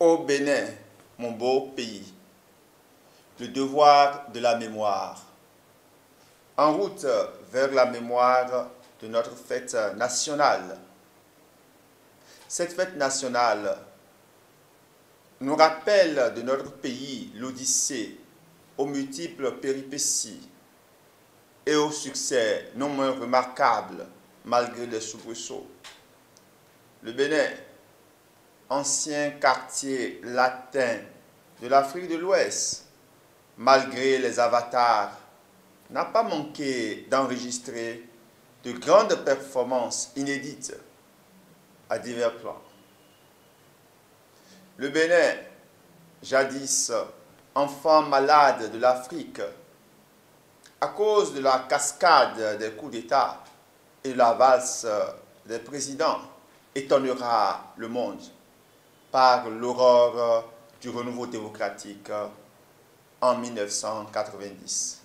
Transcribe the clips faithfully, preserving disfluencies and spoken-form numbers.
Ô Bénin, mon beau pays, le devoir de la mémoire. En route vers la mémoire de notre fête nationale. Cette fête nationale nous rappelle de notre pays l'Odyssée aux multiples péripéties et au succès non moins remarquable malgré les soubresauts. Le Bénin, ancien quartier latin de l'Afrique de l'Ouest, malgré les avatars, n'a pas manqué d'enregistrer de grandes performances inédites à divers plans. Le Bénin, jadis enfant malade de l'Afrique, à cause de la cascade des coups d'État et de la valse des présidents, étonnera le monde par l'aurore du renouveau démocratique en mille neuf cent quatre-vingt-dix.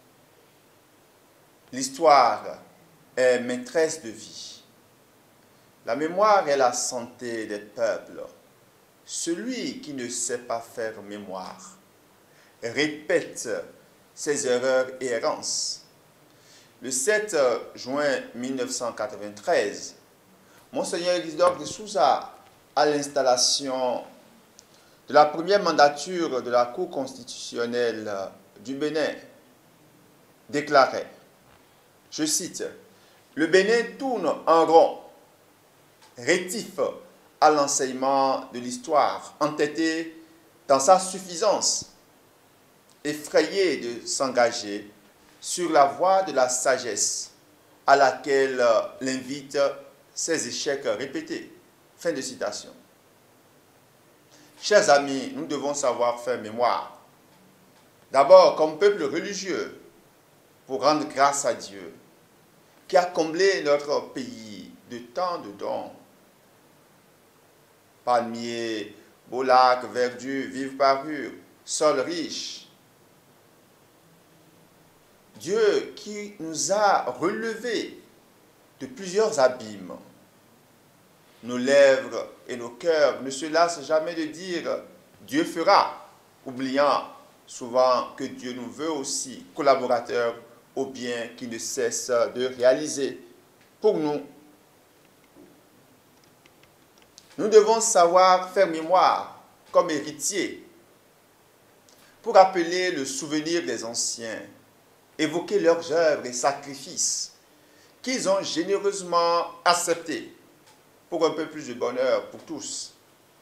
L'histoire est maîtresse de vie. La mémoire est la santé des peuples. Celui qui ne sait pas faire mémoire répète ses erreurs et errances. Le sept juin mille neuf cent quatre-vingt-treize, Monseigneur Isidore de Souza, à l'installation de la première mandature de la Cour constitutionnelle du Bénin, déclarait, je cite, « Le Bénin tourne en rond, rétif à l'enseignement de l'histoire, entêté dans sa suffisance, effrayé de s'engager sur la voie de la sagesse à laquelle l'invitent ses échecs répétés. » Fin de citation. Chers amis, nous devons savoir faire mémoire. D'abord, comme peuple religieux, pour rendre grâce à Dieu, qui a comblé notre pays de tant de dons. Palmiers, beaux lacs, verdure, vive parure, sol riche. Dieu qui nous a relevés de plusieurs abîmes. Nos lèvres et nos cœurs ne se lassent jamais de dire « Dieu fera », oubliant souvent que Dieu nous veut aussi collaborateurs au bien qu'il ne cesse de réaliser pour nous. Nous devons savoir faire mémoire comme héritiers pour appeler le souvenir des anciens, évoquer leurs œuvres et sacrifices qu'ils ont généreusement acceptés pour un peu plus de bonheur pour tous.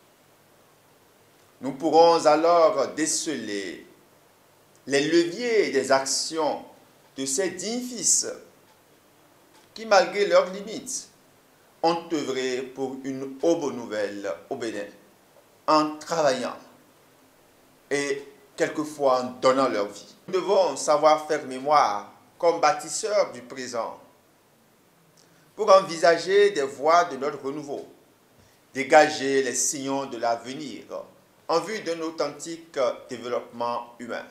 Nous pourrons alors déceler les leviers des actions de ces dignes fils qui, malgré leurs limites, ont œuvré pour une aube nouvelle au Bénin, en travaillant et quelquefois en donnant leur vie. Nous devons savoir faire mémoire comme bâtisseurs du présent pour envisager des voies de notre renouveau, dégager les sillons de l'avenir en vue d'un authentique développement humain.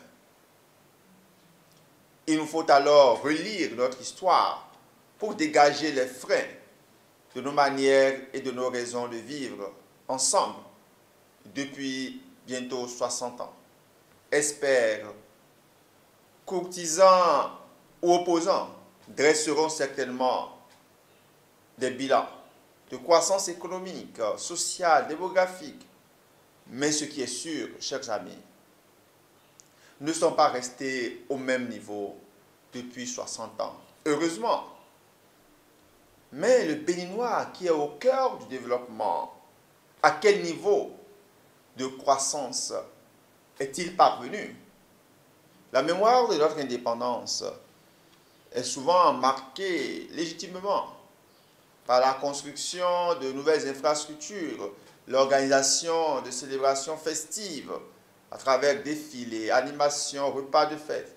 Il nous faut alors relire notre histoire pour dégager les freins de nos manières et de nos raisons de vivre ensemble depuis bientôt soixante ans. Experts, courtisans ou opposants dresseront certainement des bilans de croissance économique, sociale, démographique. Mais ce qui est sûr, chers amis, ne sont pas restés au même niveau depuis soixante ans. Heureusement. Mais le Béninois qui est au cœur du développement, à quel niveau de croissance est-il parvenu? La mémoire de notre indépendance est souvent marquée légitimement par la construction de nouvelles infrastructures, l'organisation de célébrations festives à travers défilés, animations, repas de fête.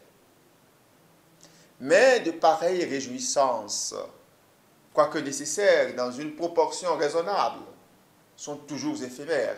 Mais de pareilles réjouissances, quoique nécessaires dans une proportion raisonnable, sont toujours éphémères.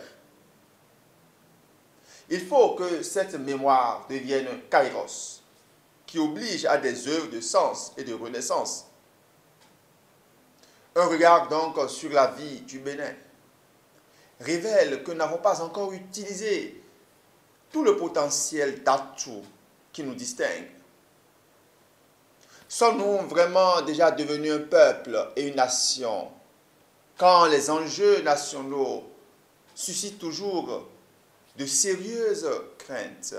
Il faut que cette mémoire devienne un kairos, qui oblige à des œuvres de sens et de renaissance. Un regard donc sur la vie du Bénin révèle que nous n'avons pas encore utilisé tout le potentiel d'atouts qui nous distingue. Sommes-nous vraiment déjà devenus un peuple et une nation quand les enjeux nationaux suscitent toujours de sérieuses craintes?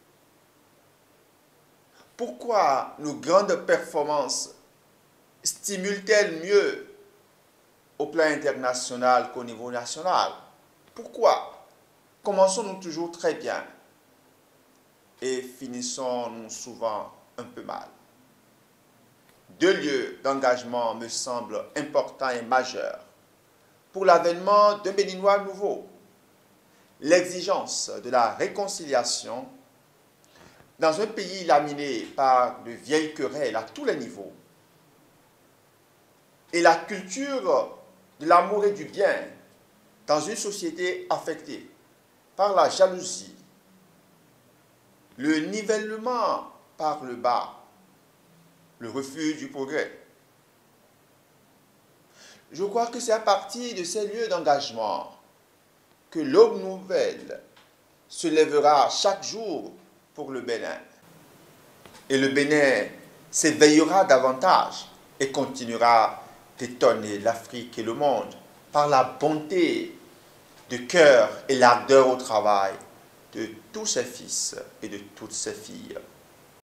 Pourquoi nos grandes performances stimulent-elles mieux au plan international qu'au niveau national? Pourquoi commençons-nous toujours très bien et finissons-nous souvent un peu mal? Deux lieux d'engagement me semblent importants et majeurs pour l'avènement d'un Béninois nouveau. L'exigence de la réconciliation dans un pays laminé par de vieilles querelles à tous les niveaux et la culture de l'amour et du bien dans une société affectée par la jalousie, le nivellement par le bas, le refus du progrès. Je crois que c'est à partir de ces lieux d'engagement que l'aube nouvelle se lèvera chaque jour pour le Bénin. Et le Bénin s'éveillera davantage et continuera d'étonner l'Afrique et le monde par la bonté de cœur et l'ardeur au travail de tous ses fils et de toutes ses filles.